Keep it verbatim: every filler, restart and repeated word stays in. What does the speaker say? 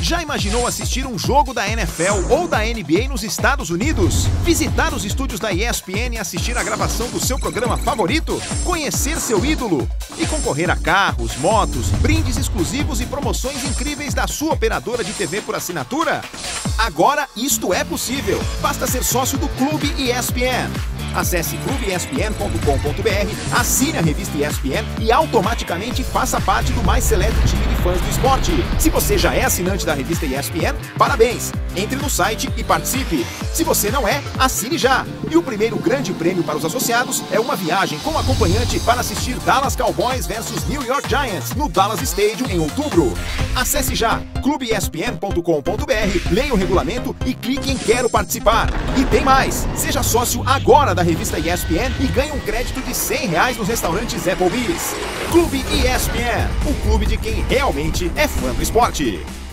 Já imaginou assistir um jogo da N F L ou da N B A nos Estados Unidos? Visitar os estúdios da E S P N e assistir a gravação do seu programa favorito? Conhecer seu ídolo? E concorrer a carros, motos, brindes exclusivos e promoções incríveis da sua operadora de T V por assinatura? Agora isto é possível. Basta ser sócio do Clube E S P N. Acesse clube E S P N ponto com ponto B R, assine a revista E S P N e automaticamente faça parte do mais seleto time de fãs do esporte. Se você já é assinante da revista E S P N, parabéns! Entre no site e participe. Se você não é, assine já! E o primeiro grande prêmio para os associados é uma viagem com acompanhante para assistir Dallas Cowboys versus New York Giants no Dallas Stadium em outubro. Acesse já clube E S P N ponto com ponto B R, leia o regulamento e clique em Quero Participar. E tem mais! Seja sócio agora da revista E S P N e ganhe um crédito de cem reais nos restaurantes Applebee's. Clube E S P N, o clube de quem realmente é fã do esporte.